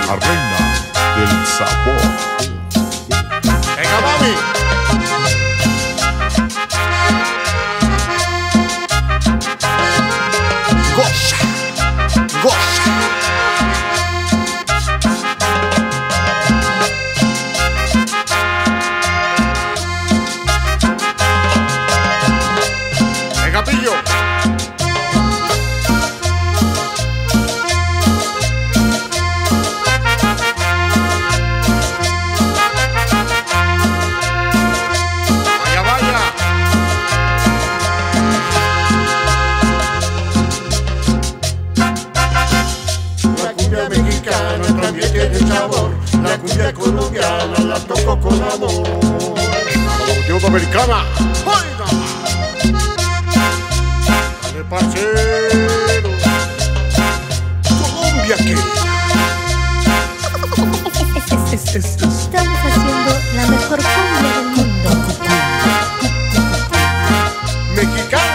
la reina del sabor. ¡Venga, mami! ¡Goza! ¡Goza! ¡Venga, pillo! Mexicana también tiene sabor, la cumbia colombiana la toco con amor. La unión americana, ¡oiga! Dale, parcero. Colombia querida. Estamos haciendo la mejor cumbia del mundo. Mexicana.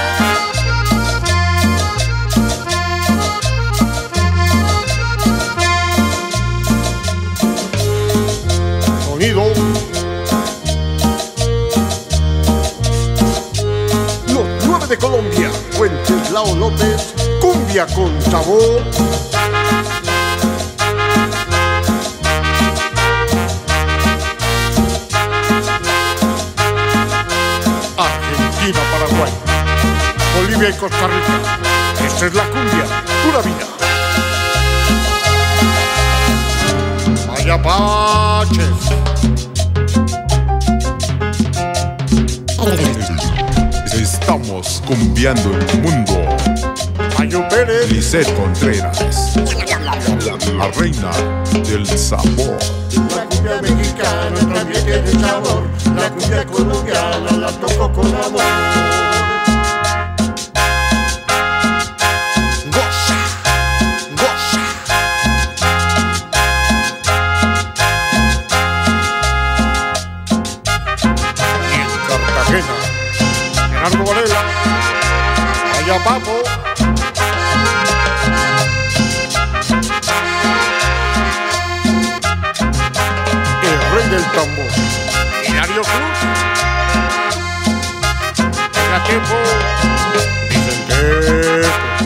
Los 9 de Colombia, Wenceslao López, cumbia con sabor. Argentina, Paraguay, Bolivia y Costa Rica. Esta es la cumbia, pura vida. Mayapaches. Estamos cumbiando el mundo. Mayo Pérez, Lisette Contreras, la reina del sabor. La cumbia mexicana también tiene sabor, la cumbia colombiana la toco con amor. goza, goza. Y en Cartagena, Gerardo Varela, allá Papo. El rey del tambor, Hilario Cruz. Venga tiempo, Vicente.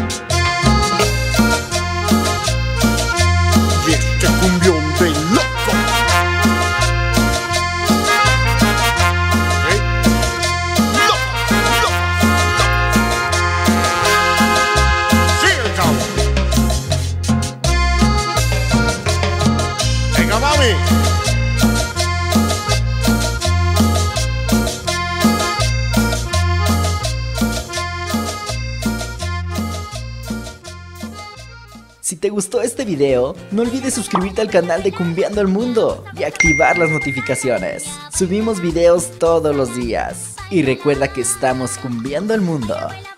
Y este cumbión de loco. ¿Sí? Loco, loco, loco. Sigue el cabo. Venga, mami. Si te gustó este video, no olvides suscribirte al canal de Cumbiando el Mundo y activar las notificaciones. Subimos videos todos los días. Y recuerda que estamos cumbiando el mundo.